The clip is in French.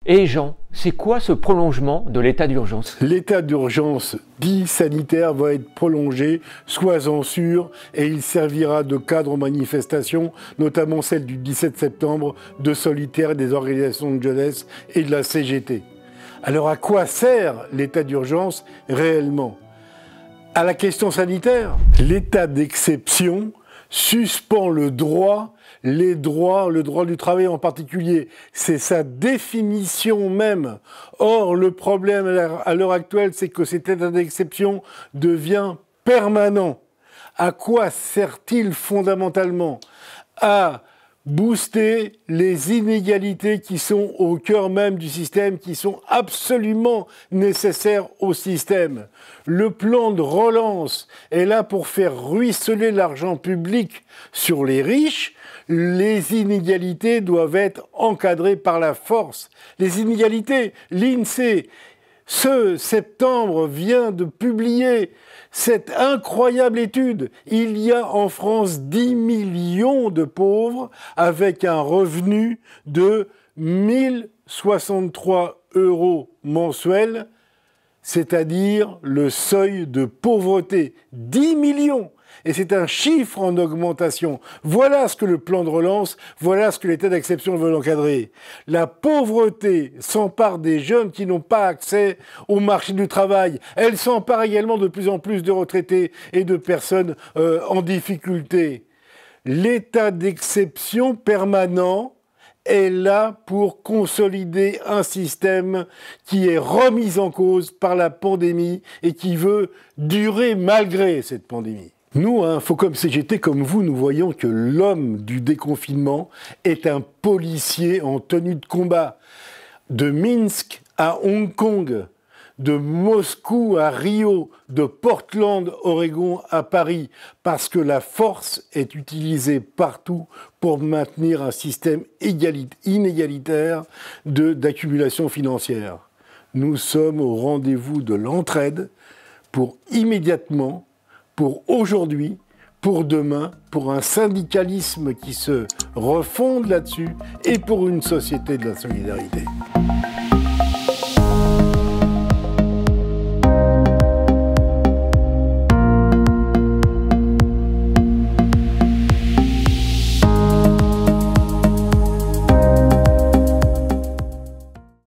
Et Jean, c'est quoi ce prolongement de l'état d'urgence? L'état d'urgence dit sanitaire va être prolongé, sois-en sûr, et il servira de cadre aux manifestations, notamment celle du 17 septembre, de Solitaire, des organisations de jeunesse et de la CGT. Alors à quoi sert l'état d'urgence réellement? À la question sanitaire, l'état d'exception suspend le droit du travail en particulier. C'est sa définition même. Or, le problème à l'heure actuelle, c'est que cet état d'exception devient permanent. À quoi sert-il fondamentalement? À booster les inégalités qui sont au cœur même du système, qui sont absolument nécessaires au système. Le plan de relance est là pour faire ruisseler l'argent public sur les riches. Les inégalités doivent être encadrées par la force. Les inégalités, l'INSEE, ce septembre, vient de publier cette incroyable étude. Il y a en France 10 millions de pauvres avec un revenu de 1063 € mensuels, c'est-à-dire le seuil de pauvreté. 10 millions! Et c'est un chiffre en augmentation. Voilà ce que le plan de relance, voilà ce que l'état d'exception veut encadrer. La pauvreté s'empare des jeunes qui n'ont pas accès au marché du travail. Elle s'empare également de plus en plus de retraités et de personnes en difficulté. L'état d'exception permanent est là pour consolider un système qui est remis en cause par la pandémie et qui veut durer malgré cette pandémie. Nous, à Infocom CGT, comme vous, nous voyons que l'homme du déconfinement est un policier en tenue de combat. De Minsk à Hong Kong, de Moscou à Rio, de Portland, Oregon à Paris, parce que la force est utilisée partout pour maintenir un système inégalitaire d'accumulation financière. Nous sommes au rendez-vous de l'entraide pour immédiatement, pour aujourd'hui, pour demain, pour un syndicalisme qui se refonde là-dessus et pour une société de la solidarité.